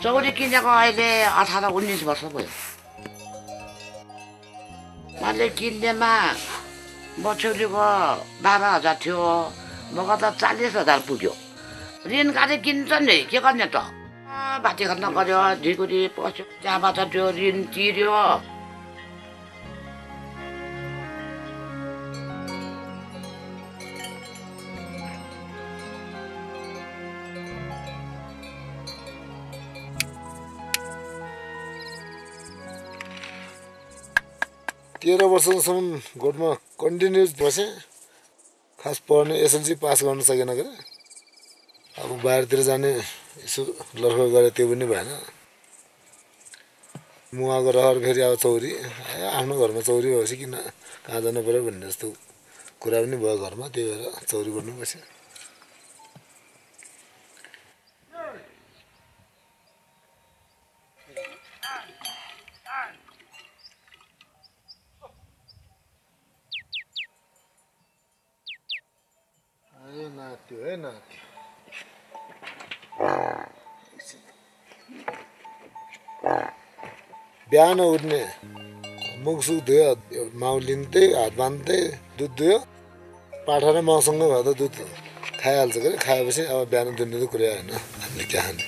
चौरी किनेको अहिले 18-19 वर्ष भयो। मैले किन्नेमा बछौलीको 12,000 थियो, मको त 40,000 पुग्यो। ऋण काटे किन्छ नि, के गर्ने त? भाती खन्न गऱ्यो, झिकुरी पस्यो, त्यहाँबाट त्यो ऋण तिर्यो। 13 वर्षसम्म गोठमा कन्टिन्युस बसेँ। खास पढ्ने एसएलसी पास गर्न सकेन के अब बाहिरतिर जाने यसो लर्खर गरे त्यो पनि भएन। मुवाको रहर फेरि अब चौरी आफ्नो घरमा चौरी भएपछि किन कहाँ जानु पर्यो भन्ने जस्तो कुरा पनि भयो घरमा, त्यही भएर चौरी गर्नु बस्यो। बिहान उठ्ने मुखसुख धुयो, माउ लिन्थे, हात बान्थे, दुध दुयो। पाठा र माउसँग भए त दुध खाइहाल्छ के, खाएपछि अब बिहान दुध्ने त कुरा होइन, हामीले क्या खाने।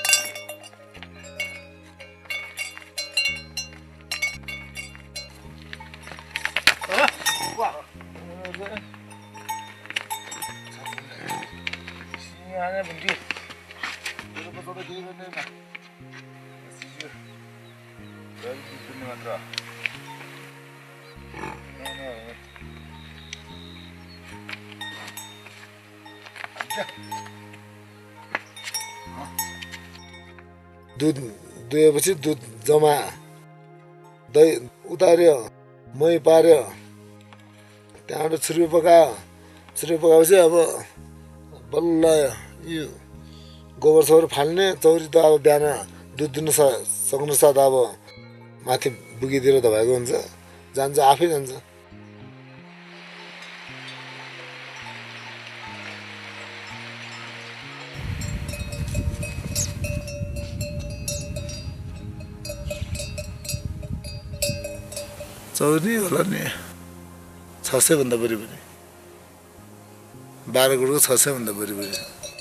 दुध दुएपछि दुध जमा, दही उतार्यो, मही पार्यो, त्यहाँबाट छुर्पी पकायो। छुर्पी पकाएपछि अब बल्ल यो गोबर सोबर फाल्ने। चौरी त अब बिहान दुध दिनु सक्नु साथ अब माथि बुगीतिर दबाएको हुन्छ, जान्छ आफै जान्छ। चौरी होला नि 600 भन्दा बढी बढी, 12 गुणको 600 भन्दा बढी बढी।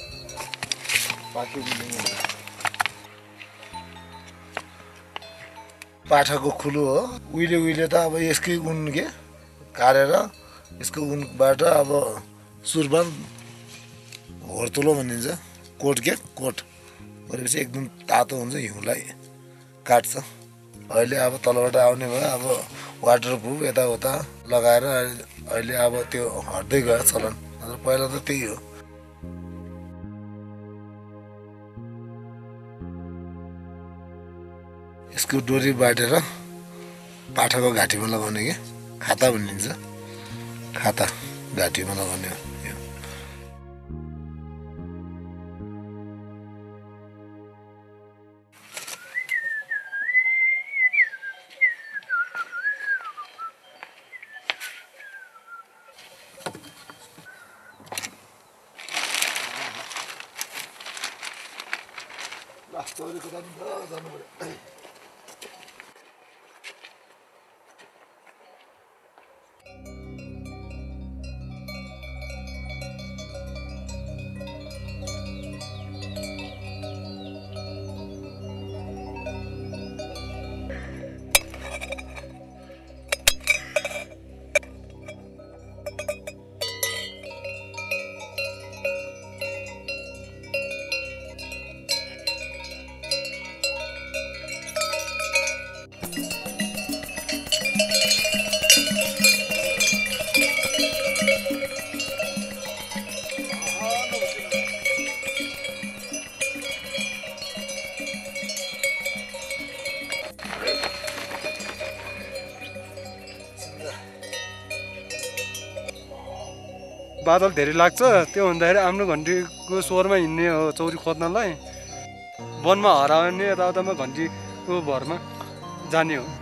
पाठाको खुलो हो। उहिले त अब यसकै उन के काटेर यसको उनबाट अब सुरबान होर्तुलो भनिन्छ, कोट के कोट गरेपछि एकदम तातो हुन्छ, हिउँलाई काट्छ। अहिले अब तलबाट आउने भयो, अब वाटरप्रुफ यताउता लगाएर अहिले अब त्यो हट्दै गयो चलन। पहिला त त्यही हो। यसको डोरी बाटेर पाठाको घाँटीमा लगाउने के खाता भनिन्छ, खाता घाँटीमा लगाउने हो। चौरीको जानु पर्यो। बादल धेरै लाग्छ, त्यो हुँदाखेरि आफ्नो घन्टीको स्वरमा हिँड्ने हो चौरी खोज्नलाई। वनमा हराउने यताउतामा घन्टीको भरमा जाने हो।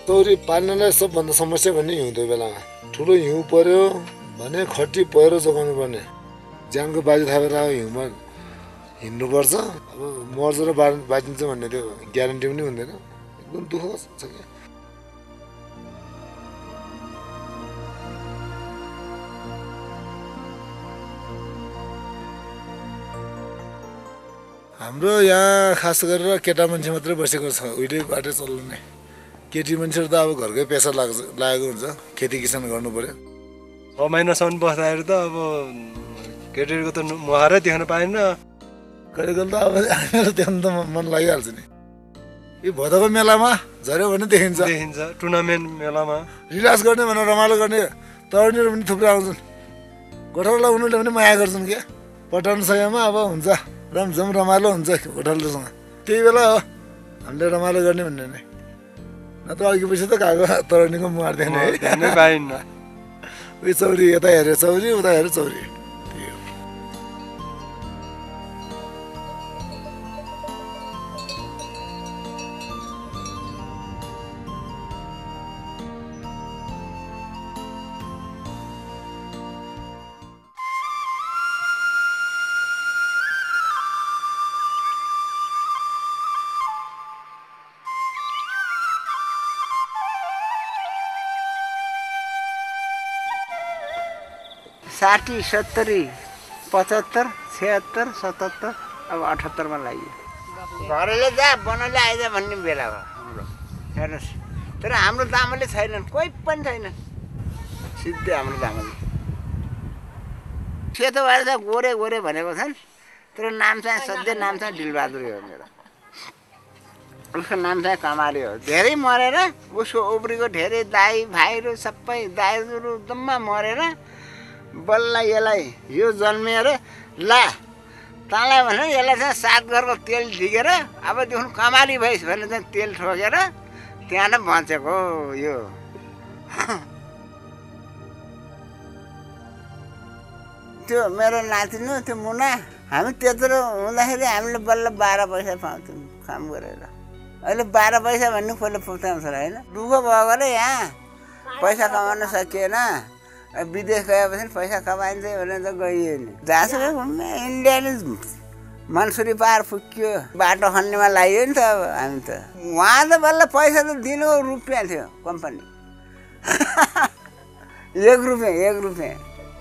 चौरी पाल्नलाई सबभन्दा समस्या भन्ने हिउँ त्यो बेलामा ठुलो हिउँ पर्यो भने खट्टी पहिरो जोगाउनु पर्ने ज्यानको बाजी थापेर हिउँमा हिँड्नुपर्छ अब मर्छ र बाँचिन्छ भन्ने त्यो ग्यारेन्टी पनि हुँदैन एकदम दुःख छ क्या हाम्रो यहाँ खास गरेर केटा मान्छे मात्रै बसेको छ उहिले बाटो चल्ने केटी मान्छेहरू त अब घरकै पेसा लागेको हुन्छ खेती किसान गर्नु पर्यो 6 महिनासम्म बस्दाखेरि त अब केटीहरूको त मुहारै देख्न पाएन कहिले कहिले त अब हामीहरू देख्न त मन लागिहाल्छ नि यो भदौको मेलामा झऱ्यो भने देखिन्छ टुर्नामेन्ट मेलामा रिल्याक्स गर्ने भनेर रमाइलो गर्ने तरुणीहरू पनि थुप्रै आउँछन् गोठाला उनीहरूले पनि माया गर्छन् क्या पटाउनु समयमा अब हुन्छ रमझम रमाइलो हुन्छ गोठालोसँग त्यही बेला हो हामीले रमाइलो गर्ने भन्ने नै नत्र अघि पछि त गएको तरुणीको मुहार देख्ने पाइन्न उयो चौरी यता हेऱ्यो चौरी उता हेऱ्यो चौरी साठी 70 75 76 77 अब 78 मा लाग्यो घरले जा बनले आइज भन्ने बेला हो हाम्रो हेर्नुस् तर हाम्रो दामले छैनन् कोही पनि छैन सिधै हाम्रो दामले सेतो भएर चाहिँ गोरे गोरे भनेको छन् तर नाम चाहिँ सधैँ नाम चाहिँ दिलबहादुर हो मेरो उसको नाम चाहिँ कमाली हो धेरै मरेर उसको उब्रीको धेरै दाई भाइहरू सबै दाइहरू जम्मा मरेर बल्ल यसलाई यो जन्मिएर ला तँलाई भनेर यसलाई चाहिँ 7 घरको तेल झिकेर अबदेखि कमाली भइस् भनेर चाहिँ तेल ठोकेर त्यहाँ नै बचेको यो त्यो मेरो नातिनु त्यो मुना हामी त्यत्रो हुँदाखेरि हामीले बल्ल 12 पैसा पाउँथ्यौँ काम गरेर अहिले 12 पैसा भन्ने कसले पुग्छ होइन दुःख भएकोले यहाँ पैसा कमाउन सकिएन विदेश गएपछि पैसा कमाइन्छ भनेर त गइयो नि जहाँसुकै घुम्ने इन्डियाले मन्सुरी पार फुक्यो बाटो खन्नेमा लाग्यो नि त अब हामी त उहाँ त बल्ल पैसा त दिनु रुपियाँ थियो कम्पनी 1 रुपियाँ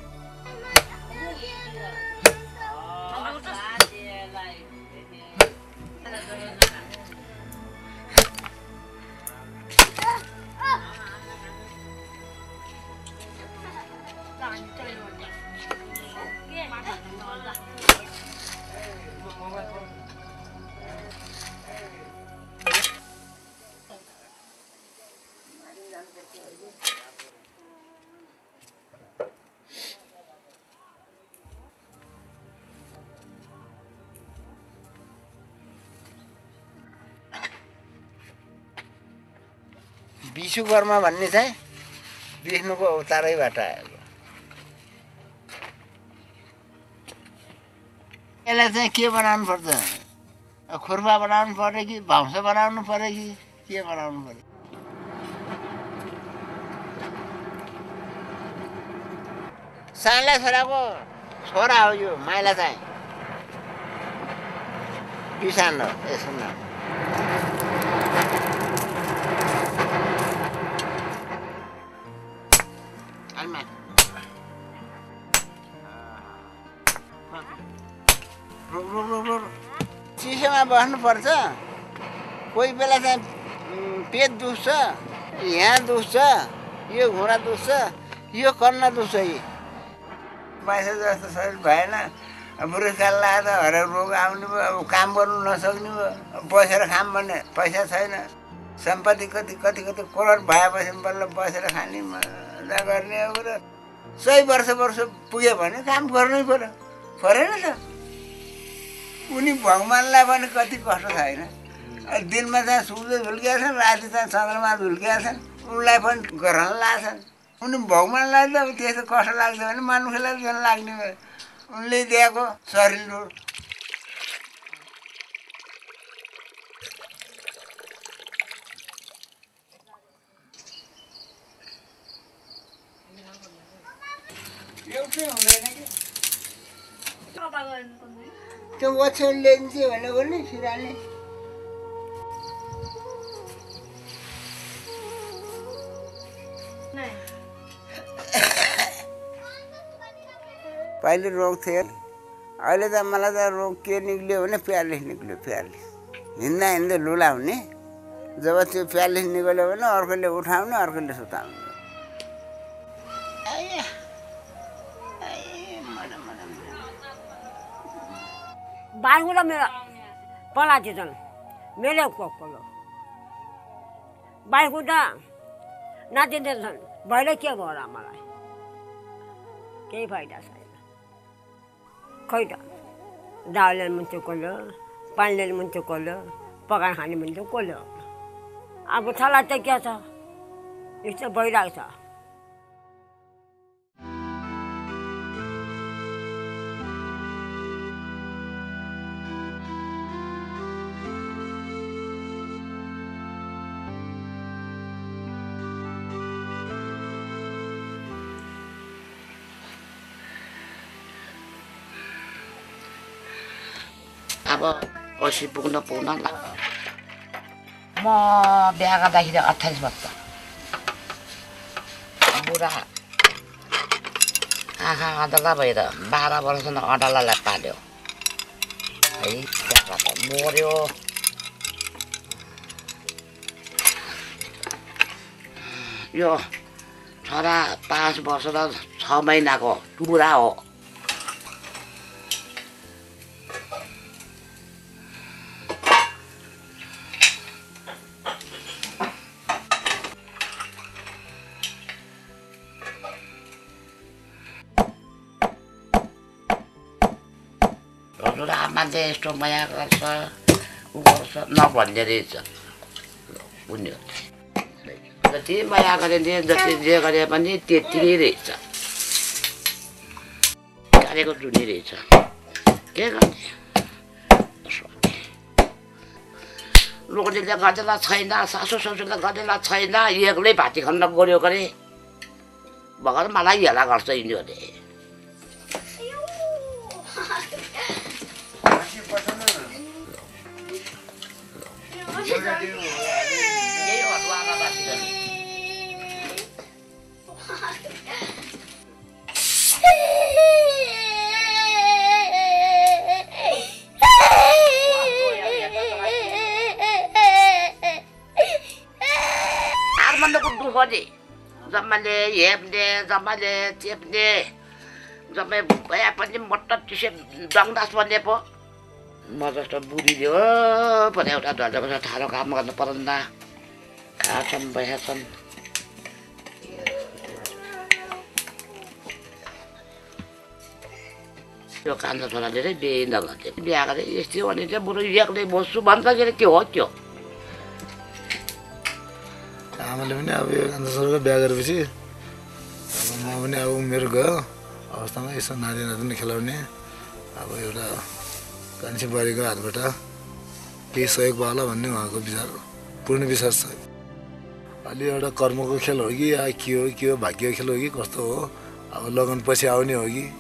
विश्वकर्मा भन्ने चाहिँ विष्णुको अवतारैबाट आएको यसलाई चाहिँ के बनाउनु पर्छ खुर्पा बनाउनु पर्यो कि भौँस बनाउनु पर्यो कि के बनाउनु पर्यो साइला छोराको छोरा हो यो माइला चाहिँ किसान हो यसको नाम चिसोमा बस्नुपर्छ कोही बेला चाहिँ पेट दुख्छ यहाँ दुख्छ यो घुँडा दुख्छ यो कन्न दुख्छ यी पैसा जस्तो शरीर भएन बुढेसकाल लाग्यो त हरेक रोग आउने भयो अब काम गर्नु नसक्ने भयो बसेर खाम भने पैसा छैन सम्पत्ति कति कति कति करोड भएपछि बल्ल बसेर खाने मजा गर्ने अब र 100 वर्ष पुग्यो भने काम गर्नै पर्यो परेन त उनी भगवान्लाई पनि कति कष्ट छैन दिनमा चाहिँ सूर्य झुल्किया छन् राति चाहिँ चन्द्रमा झुल्किया छन् उनलाई पनि ग्रहण लाग्छन् उनी भगवान्लाई त अब त्यस्तो कष्ट लाग्छ भने मानुषलाई झन् लाग्ने भयो उनले दिएको शरीर हो एउटै हुँदैन कि त्यो ओछ्यान ल्याइदिन्छ भनेको नि सिराले पहिले रोग थियो अहिले त मलाई त रोग के निक्ल्यो भने प्यारलिस निक्ल्यो प्यारलिस हिँड्दा हिँड्दै लुला हुने जब त्यो प्यारलिस निक्ल्यो भने अर्कोले उठाउने अर्कोले सुताउने बालगुडा मेरो पलाती छन् मेरो कोलो बालगुडा नातिँदै छन् भैले के भयो र मलाई केही फाइदा छैन खै त दाउले मुन्चो कोल्यो पानीले मुन्चो कोल्यो पकाएर खाने मुन्चो कोल्यो अब छला त के छ यस्तो भइरहेको छ अब 80 पुग्न ल म बिहा गर्दाखेरि 28 वर्ष बुढा आँखा अदला भएर 12 वर्षसम्म अडलालाई पाल्यो है त्यहाँबाट मर्यो यो छोरा 5 वर्ष र 6 महिनाको बुढा हो मान्छे यस्तो माया गर्छ उ गर्छ नभन्ने रहेछ उनीहरू जति माया गरे नि जति जे गरे पनि त्यति रहेछ गरेको जुनी रहेछ के गर्ने लोकले गर्देला छैन सासु ससुरले गर्देला छैन एक्लै भाती खन्न गऱ्यो गरे भगवान मलाई हेला गर्छ यिनीहरूले जम्माले हेप्ने जम्माले चेप्ने जम्मै भए पनि मोटो टिसर्ट डङदास बन्ने पो म जस्तो बुढीले हो भने एउटा ढल्दा ठाडो काम गर्नु पर्दैन खाछन् बसेछन् त्यो कान्छा छोराले चाहिँ बिहे नगर्थ्यो बिहा गरेर यस्तो भने चाहिँ बुढो एक्लै बस्छु भन्दाखेरि त्यो हो त्यो आमाले पनि अब यो कान्छा छोराको बिहा गरेपछि अब म पनि अब उमेर गयो अवस्थामा यसो नाति नातिनी खेलाउने अब एउटा कान्छी बुहारीको हातबाट केही सहयोग भयो होला भन्ने उहाँको विचार पूर्ण विश्वास छ अलि एउटा कर्मको खेल हो कि के हो भाग्यको खेल हो कि कस्तो हो अब लगन पछि आउने हो कि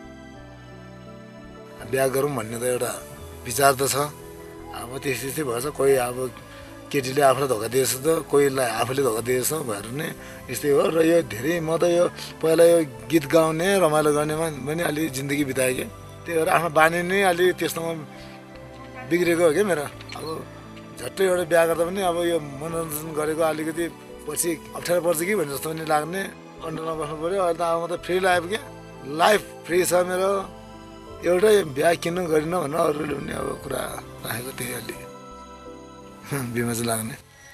बिहा गरौँ भन्ने त एउटा विचार त छ अब त्यस्तै भएछ कोही अब केटीले आफूलाई धोका दिएछ त कोहीलाई आफूले धोका दिएछ भएर नै यस्तै हो र यो धेरै म त यो पहिला यो गीत गाउने रमाइलो गर्नेमा पनि अलि जिन्दगी बिताएँ कि त्यही भएर आफ्नो बानी नै अलि त्यस्तोमा बिग्रेको हो क्या मेरो अब झट्टै एउटा बिहा गर्दा पनि अब यो मनोरञ्जन गरेको अलिकति पछि अप्ठ्यारो पर्छ कि भन्ने जस्तो पनि लाग्ने कन्ट्रोलमा बस्नु पऱ्यो अहिले त अब म त फ्री लाइफ क्या लाइफ फ्री छ मेरो एउटै बिहा किन्नु गरिनँ भनेर अरूले पनि अब कुरा राखेको त्यही अलि बिमा चाहिँ लाग्ने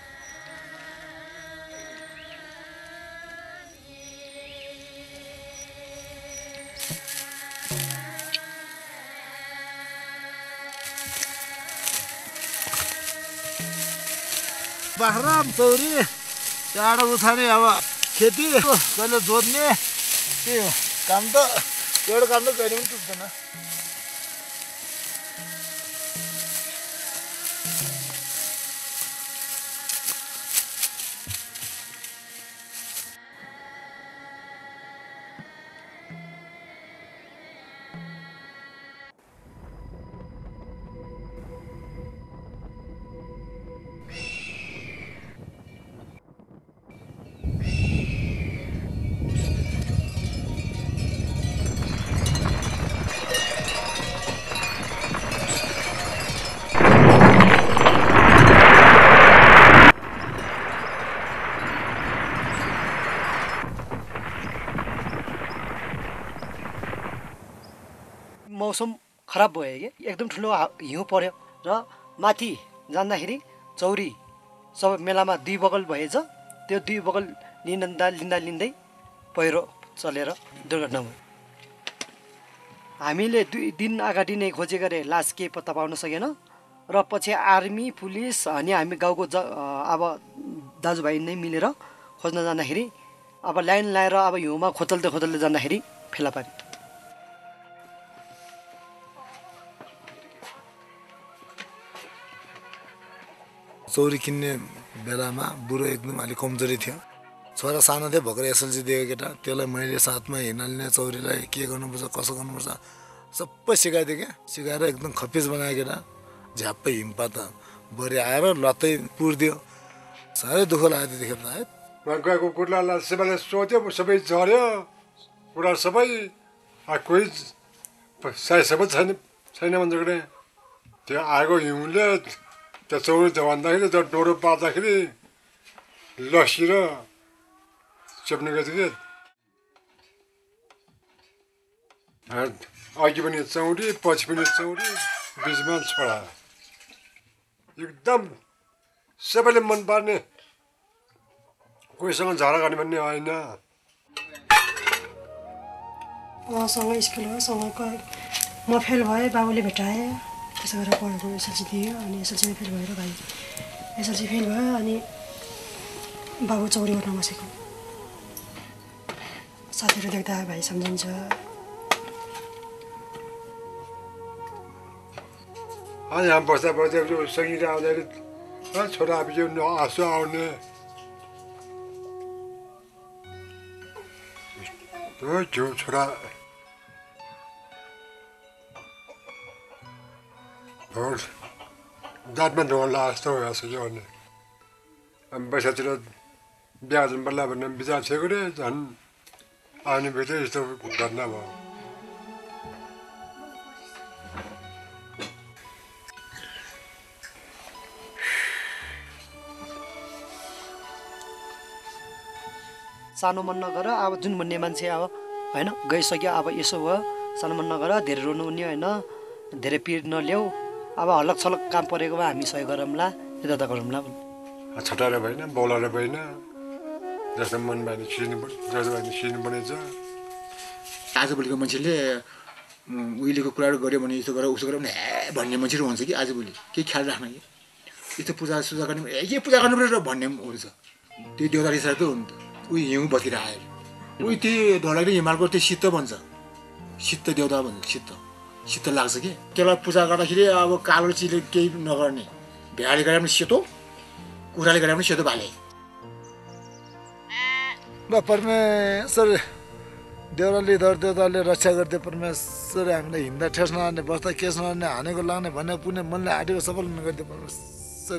बाख्रा चौरी चाँडो उठाउने अब खेती कहिले जोत्ने त्यही हो काम त एउटा काम त कहिले पनि टुट्दैन मौसम खराब भयो कि एकदम ठुलो हिउँ पर्यो र माथि जाँदाखेरि चौरी सब मेलामा दुई बगल भएछ त्यो दुई बगल लिँदै पहिरो चलेर दुर्घटना भयो हामीले 2 दिन अगाडि नै खोजे गरे लास के पत्ता पाउन सकेन र पछि आर्मी पुलिस अनि हामी गाउँको अब दाजुभाइ नै मिलेर खोज्न जाँदाखेरि अब लाइन लाएर अब हिउँमा खोतल्दै जाँदाखेरि फेला पारे चौरी किन्ने बेलामा बुढो एकदम अलिक कमजोरी थियो छोरा सानो थियो भर्खर एसएलसी दिएको केटा त्यसलाई मैले साथमा हिँड्ने चौरीलाई के गर्नुपर्छ कसो गर्नुपर्छ सबै सिकाइदिएँ क्या सिकाएर एकदम खप्पिस बनायो केटा झ्याप्पै हिमपात बढी आएर लत्तै पुर्दियो साह्रै दुःख लाग्यो त्यतिखेर त है गएको कुर्लालाई सबैले सोध्यो सबै झऱ्यो कुरा सबै कोही सायद सबै छैन भन्छ कहिले त्यो आएको हिउँले त्यो चौरी भन्दाखेरि त्यो डोरो पार्दाखेरि लसी र चेप्ने गएको थियो कि अघि पनि चौरी पछि पनि चौरी बिचमा छोडा एकदम सबैले मन पर्ने कोहीसँग झगडा गर्ने भन्ने होइन उहाँसँग स्कुल हो सँगैको म फेल भएँ बाबुले भेटाएँ त्यसो गरेर पढ्नु एसएलसी दियो अनि एसएलसीमा फेल भएर भाइ एसएलसी फेल भयो अनि बाबु चौरी गर्न बसेको साथीहरू देख्दा भाइ सम्झिन्छ अनि यहाँ बस्दा सङ्गीत आउँदाखेरि छोरा पछि आँसु आउने त्यो छोरा दाँतमा ढोल जस्तो भइसक्यो भने अनि बैसातिर बिहा जानु पर्ला भन्ने विचार थियो रे झन् आउने बित्तिकै यस्तो घटना भयो सानो मन नगर अब जुन भन्ने मान्छे अब होइन गइसक्यो अब यसो भयो सानो मन नगर धेरै रोनु नि होइन धेरै पिर नल्याऊ अब हलक छलक काम परेकोमा हामी सहयोग गरौँला यता गरौँला छटाएर भएन बोलाएर भएन जस्तो मन भएन सिर्नु पर्नेछ आजभोलिको मान्छेले उहिलेको कुराहरू गऱ्यो भने यस्तो गर उसो गर भने हे भन्ने मान्छेहरू हुन्छ कि आजभोलि केही ख्याल राख्न कि यस्तो पूजासुजा गर्ने के पूजा गर्नु पर्यो भन्ने हुन्छ त्यो देउता रिसाएर त हो नि त उही हिउँ बतिर आयो उही त्यो धौलागिरी हिमालको त्यो शीत भन्छ शीत देउता भन्छ शीत लाग्छ कि त्यसलाई पूजा गर्दाखेरि अब कालो चिजले केही नगर्ने भेडाले गरे पनि सेतो कुखुराले गरे पनि सेतो भाले ल परमेश्वर देउराली धर देउताले रक्षा गरिदियो परमेश्वर हामीलाई हिँड्दा ठेस नहान्ने बस्दा केस नहान्ने हानेको लाग्ने भन्ने पुण्य मनले आँटेको सफल गरिदियो परमेश्वर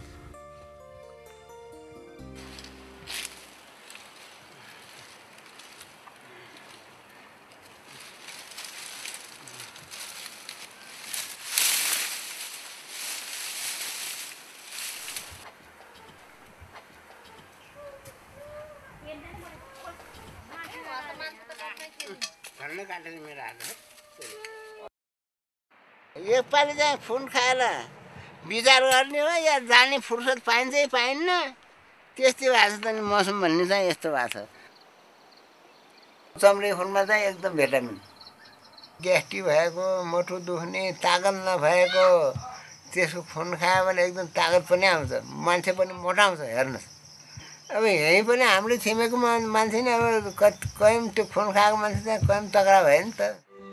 एकपालि चाहिँ फुन खाएर विचार गर्ने हो या जाने फुर्सद पाइन्छ पाइन्न त्यस्तै भएको छ त नि मौसम भन्ने चाहिँ यस्तो भएको छ चम्रे फुलमा चाहिँ एकदम भिटामिन ग्यास्ट्रिक भएको मुटु दुख्ने तागत नभएको त्यसको फुन खायो भने एकदम तागत पनि आउँछ मान्छे पनि मोटाउँछ हेर्नुहोस् अब यहीँ पनि हाम्रो छिमेको मान्छे नि अब कहीँ त्यो फुन खाएको मान्छे चाहिँ कहीँ तगडा भयो नि त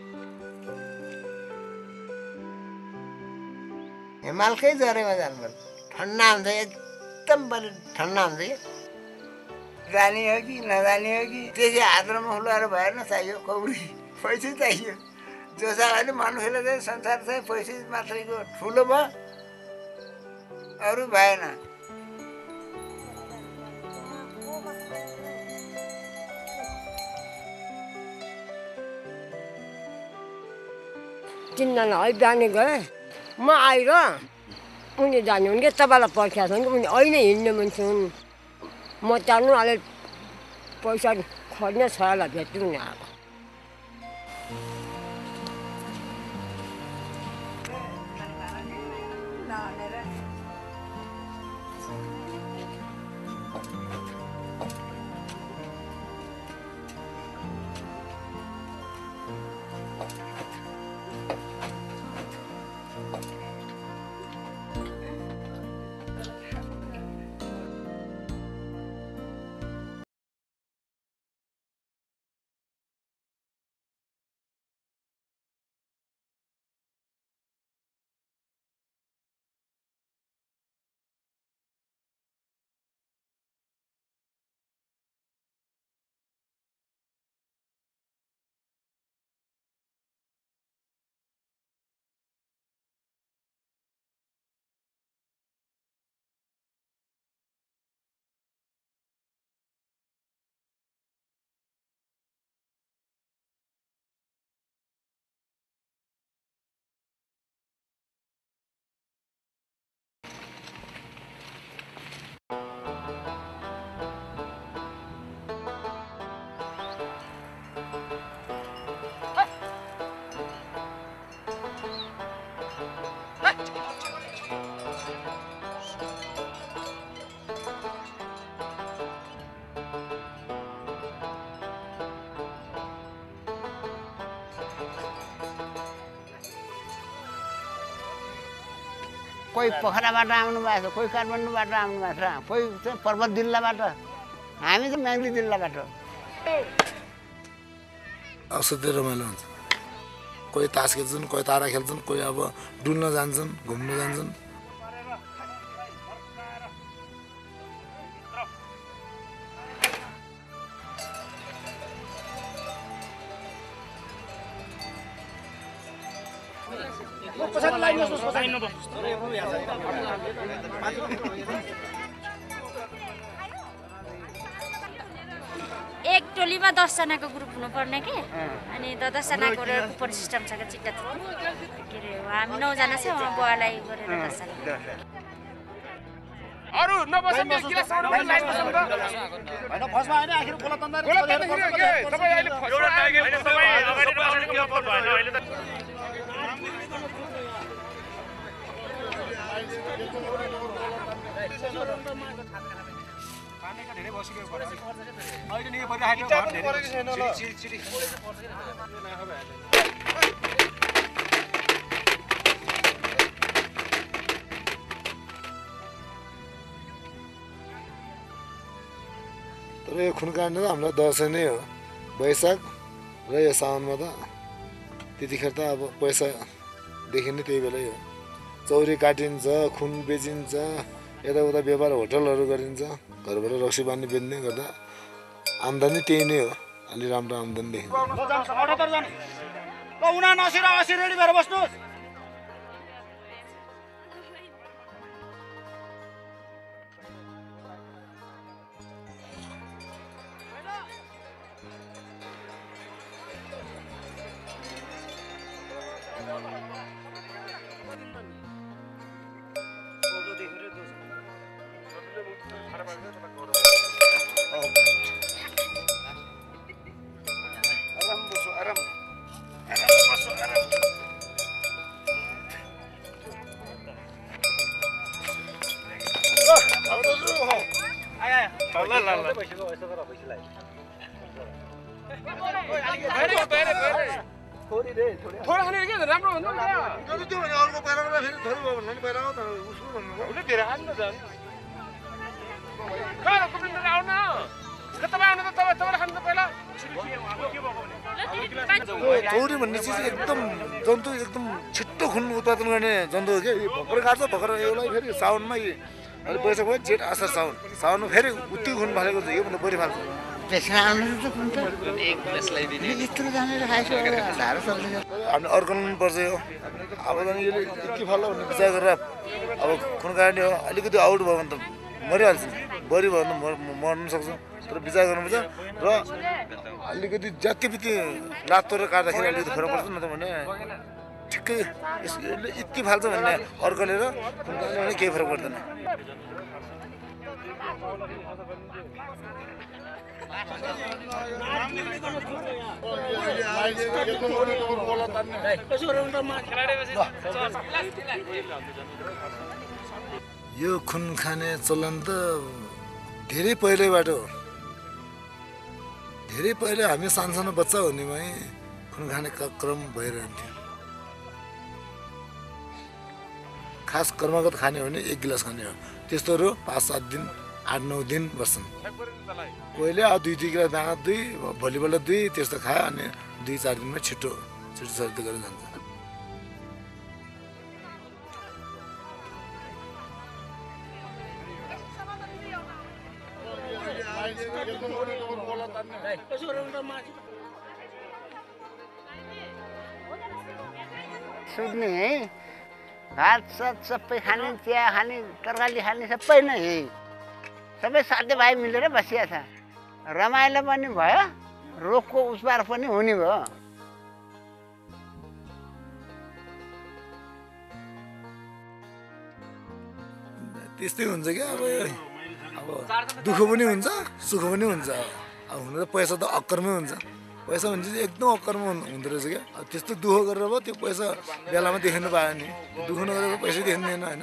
हिमालकै जरेमा जानुपर्छ ठन्डा हुन्छ एकदम पनि ठन्डा हुन्छ कि जाने हो कि नजाने हो कि त्यसै हातमा मुखलाएर भएन चाहियो कौडी पैसै चाहियो जोसा भने मनुष्यले चाहिँ संसार चाहिँ पैसै मात्रैको ठुलो भयो अरू भएन तिनजना है बिहान गएँ म आएर उनी जाने हुन् कि तपाईँलाई पर्खिएको छ उनी होइन हिँड्ने मान्छे हुन् म जानु अहिले पैसा खोज्ने छोरालाई भेट्नु नि आएको कोही पोखराबाट आउनु भएको छ, कोही काठमाडौँबाट आउनु भएको छ, कोही चाहिँ पर्वत जिल्लाबाट, हामी चाहिँ म्याग्दी जिल्लाबाट हो। असाध्यै रमाइलो हुन्छ। कोही तास खेल्छन्, कोही तारा खेल्छन्, कोही अब डुल्न जान्छन्, घुम्न जान्छन्। एक टोलीमा 10 जनाको ग्रुप हुनुपर्ने के अनि 10 जनाको कुपन सिस्टम छ के चिट्टा के रे हामी 9 जना छ बुवालाई गरेर 10 जना अरु नबस्ने गिलास लाइन बस्नु त हैन फसमा हैन आखिर खोला तन्दा खोला तन्दा के तपाई अहिले एउटा टाइगर हैन तपाई अगाडि बस्नु के गर्नु भएन अहिले त पानीको धेरै बसेको भएर अहिले निकै परिराखेको छ धेरै चिरी चिरी तर यो खुन काट्ने त हामीलाई दसैँ नै हो, वैशाख र यो साउनमा त त्यतिखेर त अब पैसा देखिने त्यही बेलै हो। चौरी काटिन्छ, खुन बेचिन्छ, यताउता व्यापार होटलहरू गरिन्छ, घरबाट रक्सी बान्ने बेच्ने गर्दा आम्दानी त्यही नै हो। अलि राम्रो आम्दानी देखिन्छ। 78 जना ल 79 र 80 रेडी भएर बस्नुहोस्। थोड़ा खाने के राम्रो भन्नु न त्यो त्यो भने अर्को पारामा फेरि थोरै भयो भन्नु नि पारा हो त उसको भन्नु हो। उले धेरै खानु त कहाँ कम्प्लेन आउन न तपाईँ आउनु त तपाईँ खानु त पहिला चौरी भन्ने चिज एकदम जन्तु एकदम छिट्टो खुन उत्पादन गर्ने जन्तु हो क्या। भर्खर काट्छ भर्खर यसलाई फेरि साउनमा अहिले पैसा भयो जेठ असार साउनमा फेरि उति खुन फालेको छ। योभन्दा बढी फाल्छ। हामीले अर्काउनु पर्छ यो। अब झन् यसले यति फाल्ला भन्ने विचार गरेर अब खुन काट्ने हो। अलिकति आउट भयो भने त मरिहाल्छ, बढी भयो भने मर्नु सक्छ। तर विचार गर्नुपर्छ र अलिकति जतिपिति लात्तो र काट्दाखेरि अलिकति फरक पर्छ। न त भने ठिक्कै यसले यति फाल्छ भने अर्काले र खुन काट्ने भने केही फरक पर्दैन। यो खुन खाने चलन त धेरै पहिल्यैबाट हो धेरै पहिले हामी सानसानो बच्चा हुनेमै खुन खाने क्रम भइरहन्थ्यो खास कर्मगत खाने हो भने 1 गिलास खाने हो त्यस्तोहरू 5-7 दिन 8-9 दिन बस्छन् कोहीले 2-3 गिलास बिहान 2 भोलिपल्ट 2 त्यस्तो खायो अनि 2-4 दिनमा छिटो सर्दी गरेर जान्छ सुत्ने है भात सात सबै खाने चिया खाने तरकारी खाने सबै नै सबै साथीभाइ मिलेर बसिया छ रमाइलो पनि भयो रोगको उसपार पनि हुने भयो त्यस्तै हुन्छ क्या अब दुःख पनि हुन्छ सुख पनि हुन्छ अब हुन त पैसा त अक्करमै हुन्छ पैसा भने चाहिँ एकदम अक्करमा हुँदो रहेछ क्या अब त्यस्तो दुःख गरेर भयो त्यो पैसा बेलामा देखिनु पायो नि दुःख नगरेर पैसै देखिँदैन होइन